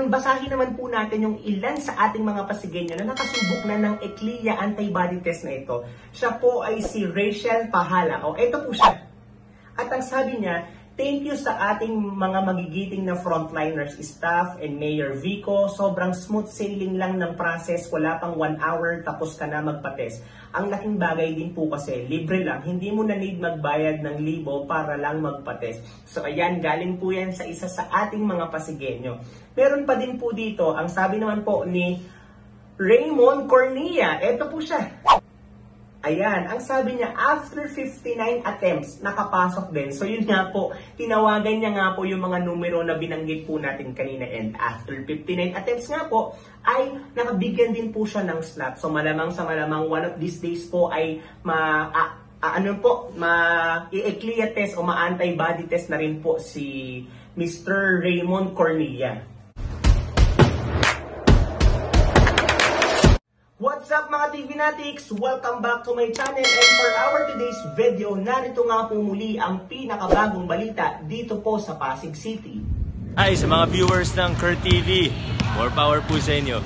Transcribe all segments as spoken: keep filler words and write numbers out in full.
Ngayon, basahin naman po natin yung ilan sa ating mga Pasigueño na nakasubok na ng Eclia antibody test na ito. Siya po ay si Rachel Pahala. O, ito po siya. At ang sabi niya, thank you sa ating mga magigiting na frontliners, staff, and Mayor Vico. Sobrang smooth sailing lang ng process. Wala pang one hour, tapos ka na magpa-test. Ang laking bagay din po kasi, libre lang. Hindi mo na need magbayad ng libo para lang magpa-test. So ayan, galing po yan sa isa sa ating mga Pasigueño. Meron pa din po dito, ang sabi naman po ni Raymond Cornilla. Ito po siya. Ayan, ang sabi niya, after fifty-nine attempts, nakapasok din. So yun nga po, tinawagan niya nga po yung mga numero na binanggit po natin kanina. And after fifty-nine attempts nga po, ay nakabigyan din po siya ng slot. So malamang sa malamang, one of these days po ay ma... A, a, ano po, ma-i-Eclia test o ma-antibody test na rin po si Mister Raymond Cornilla. What's up mga T V Natics? Welcome back to my channel, and for our today's video, narito nga po muli ang pinakabagong balita dito po sa Pasig City. Hi sa mga viewers ng Kurt T V, more power po sa inyo.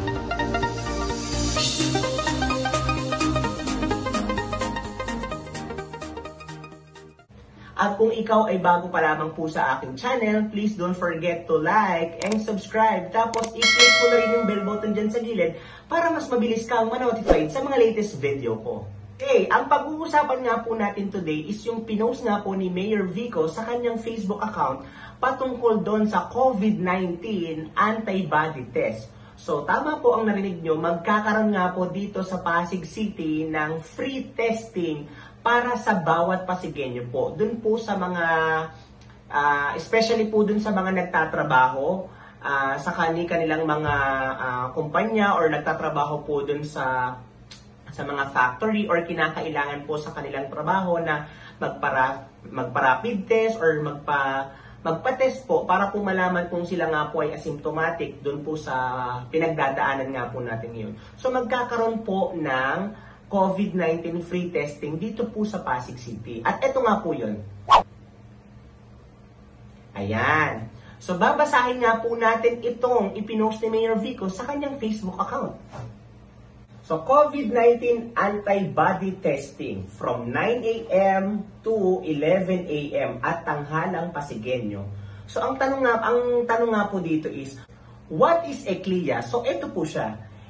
At kung ikaw ay bago pa lamang po sa aking channel, please don't forget to like and subscribe. Tapos i-click mo na rin yung bell button dyan sa gilid para mas mabilis kang ma-notified sa mga latest video ko. Okay, ang pag-uusapan nga po natin today is yung pinost nga po ni Mayor Vico sa kanyang Facebook account patungkol doon sa COVID nineteen antibody test. So tama po ang narinig nyo, magkakaroon nga po dito sa Pasig City ng free testing para sa bawat Pasigueño po. Doon po sa mga, uh, especially po doon sa mga nagtatrabaho, uh, sa kanilang mga uh, kumpanya or nagtatrabaho po doon sa, sa mga factory or kinakailangan po sa kanilang trabaho na magpara, magpa-rapid test or magpa, magpa-test po para po malaman kung sila nga po ay asymptomatic doon po sa pinagdadaanan nga po natin ngayon. So magkakaroon po ng COVID nineteen free testing dito po sa Pasig City. At ito nga po yun. Ayan. So babasahin nga po natin itong ipinost ni Mayor Vico sa kanyang Facebook account. So COVID nineteen antibody testing from nine A M to eleven A M at tanghalang Pasigueño. So ang tanong nga, ang tanong nga po dito is, what is Eclia? So ito po siya.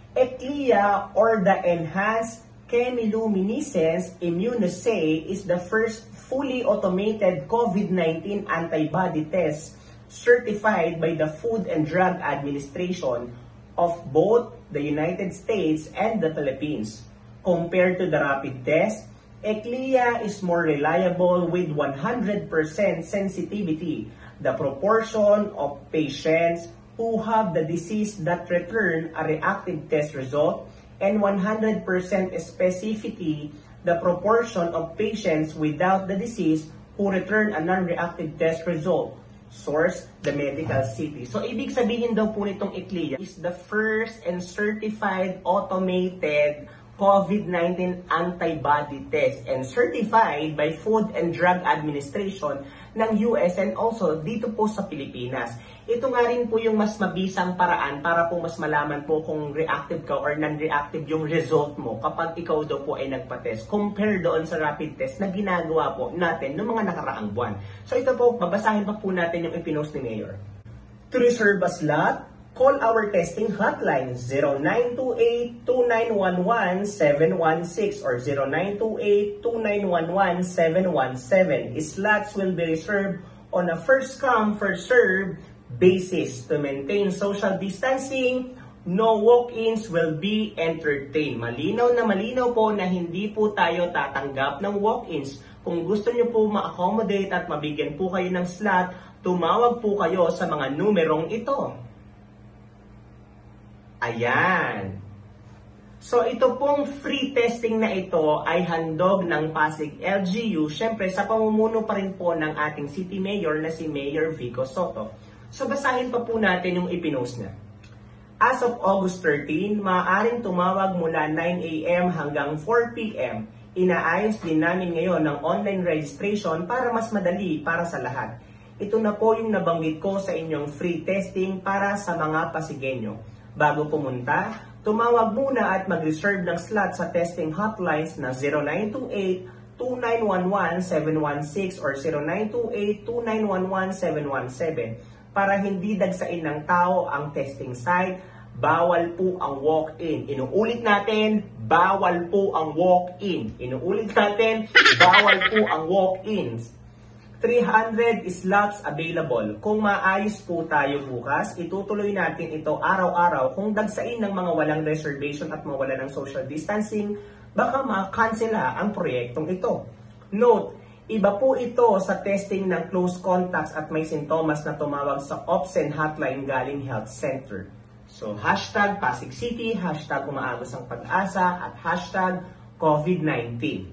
Eclia, or the Enhanced Chemiluminescence Immunoassay, is the first fully automated COVID nineteen antibody test certified by the Food and Drug Administration of both the United States and the Philippines. Compared to the rapid test, Eclia is more reliable with one hundred percent sensitivity. The proportion of patients who have the disease that return a reactive test result, and one hundred percent specificity, the proportion of patients without the disease who return a non-reactive test result. Source, the Medical City. So, ibig sabihin daw po nitong Eclia is the first and certified automated COVID nineteen antibody test and certified by Food and Drug Administration ng U S and also dito po sa Pilipinas. Ito nga rin po yung mas mabisang paraan para po mas malaman po kung reactive ka or non-reactive yung result mo kapag ikaw daw po ay nagpa-test compare doon sa rapid test na ginagawa po natin noong mga nakaraang buwan. So ito po, babasahin pa po natin yung ipinost ni Mayor. To reserve a slot, call our testing hotline zero nine two eight, two nine one one, seven one six or zero nine two eight, two nine one one, seven one seven. Slots will be reserved on a first come, first served basis to maintain social distancing. No walk-ins will be entertained. Malinaw na malinaw po na hindi po tayo tatanggap ng walk-ins. Kung gusto niyo po ma-accommodate at mabigyan po kayo ng slot, tumawag po kayo sa mga numerong ito. Ayan. So ito pong free testing na ito ay handog ng Pasig L G U, syempre sa pamumuno pa rin po ng ating City Mayor na si Mayor Vico Sotto. So basahin pa po natin yung ipinost niya. As of August thirteenth, maaaring tumawag mula nine A M hanggang four P M Inaayos din namin ngayon ng online registration para mas madali para sa lahat. ito na po yung nabanggit ko sa inyong free testing para sa mga Pasigueño. Bago pumunta, tumawag muna at mag-reserve ng slot sa testing hotlines na zero nine two eight, two nine one one, seven one six or zero nine two eight, two nine one one, seven one seven para hindi dagsain ng tao ang testing site. Bawal po ang walk-in. Inuulit natin, bawal po ang walk-in. Inuulit natin, bawal po ang walk-ins. three hundred slots available. Kung maayos po tayo bukas, itutuloy natin ito araw-araw. Kung dagsain ng mga walang reservation at mawala ng social distancing, baka makansela ang proyektong ito. Note, iba po ito sa testing ng close contacts at may sintomas na tumawag sa OPSEN hotline galing health center. So, hashtag Pasig City, hashtag umaagos ang pag-asa, at hashtag COVID nineteen.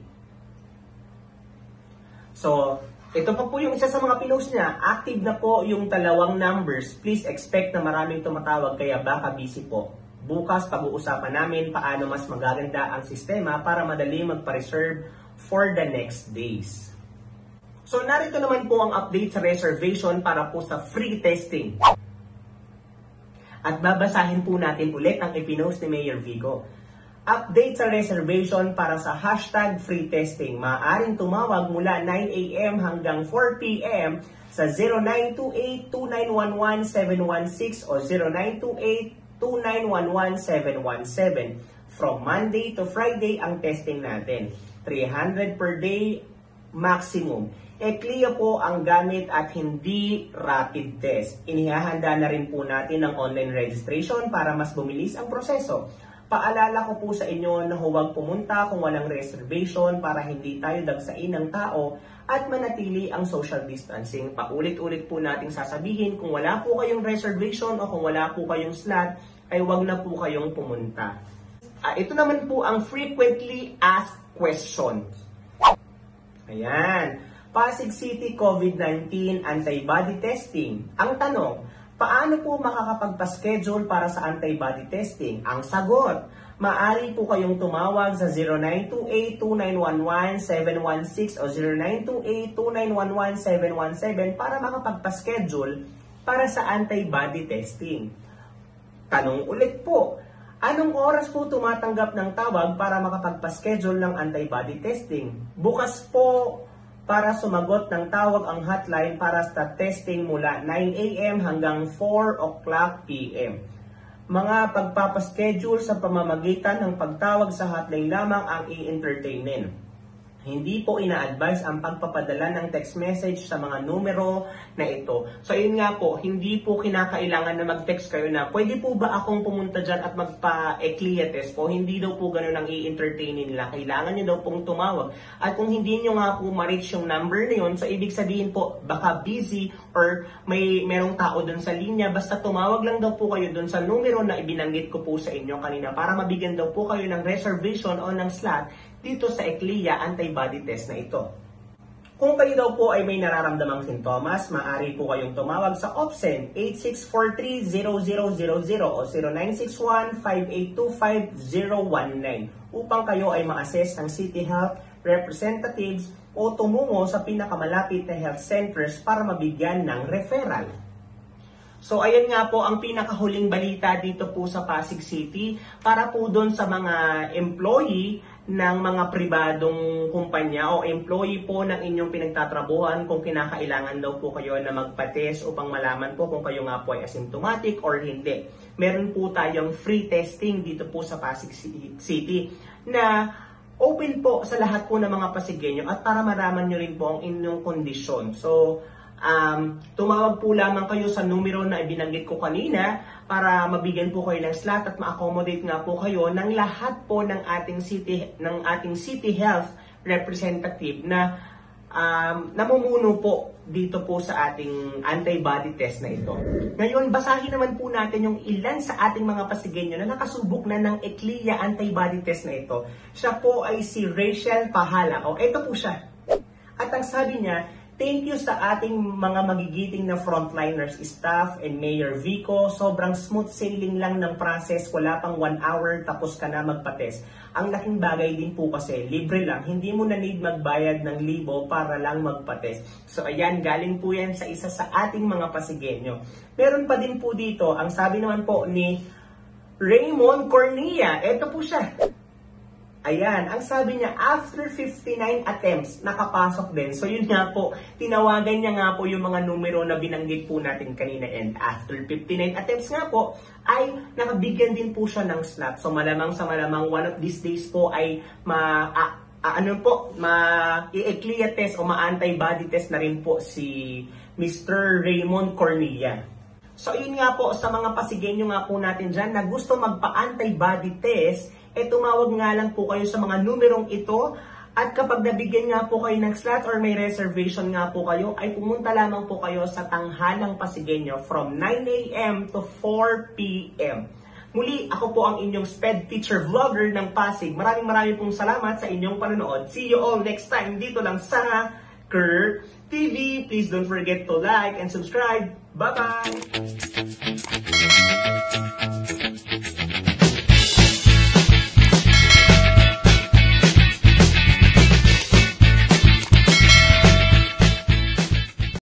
So, ito pa po yung isa sa mga pinost niya. Active na po yung dalawang numbers. Please expect na maraming tumatawag kaya baka busy po. Bukas pag-uusapan namin paano mas magaganda ang sistema para madali magpa-reserve for the next days. So narito naman po ang update sa reservation para po sa free testing. At babasahin po natin ulit ang ipinost ni Mayor Vico. Update sa reservation para sa hashtag free testing. Maaaring tumawag mula nine a m hanggang four p m sa zero nine two eight, two nine one one, seven one six o zero nine two eight, two nine one one, seven one seven. From Monday to Friday ang testing natin. three hundred per day maximum. E-CLIA po ang gamit at hindi rapid test. Inihahanda na rin po natin ang online registration para mas bumilis ang proseso. Paalala ko po sa inyo na huwag pumunta kung walang reservation para hindi tayo dagsain ng tao at manatili ang social distancing. Paulit-ulit po nating sasabihin kung wala po kayong reservation o kung wala po kayong slot ay huwag na po kayong pumunta. Uh, ito naman po ang frequently asked questions. Ayan. Pasig City COVID nineteen antibody testing. Ang tanong, paano po makakapagpa-schedule para sa antibody testing? Ang sagot, maaari po kayong tumawag sa zero nine two eight, two nine one one, seven one six o zero nine two eight, two nine one one, seven one seven para makapagpa-schedule para sa antibody testing. Tanong ulit po, anong oras po tumatanggap ng tawag para makapagpa-schedule ng antibody testing? Bukas po para sumagot ng tawag ang hotline para sa testing mula nine a m hanggang four o'clock p m Mga pagpapaschedule sa pamamagitan ng pagtawag sa hotline lamang ang i-entertainin. Hindi po ina-advise ang pagpapadala ng text message sa mga numero na ito. So yun nga po, hindi po kinakailangan na mag-text kayo na pwede po ba akong pumunta dyan at magpa-E-CLIA test po. Hindi daw po ganun ang i-entertainin nila. Kailangan nyo daw pong tumawag. At kung hindi nyo nga po ma-reach yung number na yun, so ibig sabihin po baka busy or may merong tao dun sa linya. Basta tumawag lang daw po kayo dun sa numero na ibinanggit ko po sa inyo kanina para mabigyan daw po kayo ng reservation o ng slot dito sa E-CLIA antibody test na ito. Kung kayo daw po ay may nararamdamang sintomas, maaari po kayong tumawag sa OPSEN eight six four three, zero zero zero zero o zero nine six one, five eight two five, zero one nine upang kayo ay ma-assess ng City Health representatives o tumungo sa pinakamalapit na health centers para mabigyan ng referral. So ayan nga po ang pinakahuling balita dito po sa Pasig City para po doon sa mga employee ng mga pribadong kumpanya o employee po ng inyong pinagtatrabuhan kung kinakailangan daw po kayo na magpa-test upang malaman po kung kayo nga po ay asymptomatic or hindi. Meron po tayong free testing dito po sa Pasig City na open po sa lahat po ng mga Pasigueño at para maraman nyo rin po ang inyong kondisyon. So, Um, tumawag po lamang kayo sa numero na ibinanggit ko kanina para mabigyan po kayo ng slot at ma-accommodate nga po kayo ng lahat po ng ating city ng ating city health representative na um, namumuno po dito po sa ating antibody test na ito. Ngayon, basahin naman po natin yung ilan sa ating mga Pasigueño na nakasubok na ng E-CLIA antibody test na ito. Siya po ay si Rachel Pahala. O, ito po siya. At ang sabi niya, Thank you sa ating mga magigiting na frontliners, staff, and Mayor Vico. Sobrang smooth sailing lang ng process. Wala pang one hour, tapos ka na magpa-test. Ang laking bagay din po kasi, libre lang. Hindi mo na need magbayad ng libo para lang magpa-test. So ayan, galing po yan sa isa sa ating mga Pasigueño. Meron pa din po dito, ang sabi naman po ni Raymond Cornilla. Ito po siya. Ayan, ang sabi niya, after fifty-nine attempts, nakapasok din. So yun nga po, tinawagan niya nga po yung mga numero na binanggit po natin kanina. And after fifty-nine attempts nga po, ay nakabigyan din po siya ng slot. So malamang sa malamang, one of these days po ay ma... Ah, ah, ano po, ma-i-clear test o ma-antibody test na rin po si Mister Raymond Cornilla. So yun nga po, sa mga Pasigueño nga po natin dyan na gusto magpa-antibody test, eh tumawag nga lang po kayo sa mga numerong ito at kapag nabigyan nga po kayo ng slot or may reservation nga po kayo, ay pumunta lamang po kayo sa Tanghalang Pasigueño from nine a m to four p m Muli, ako po ang inyong Sped Teacher Vlogger ng Pasig. Maraming maraming pong salamat sa inyong panonood. See you all next time dito lang sa Kurt T V. Please don't forget to like and subscribe. Bye-bye!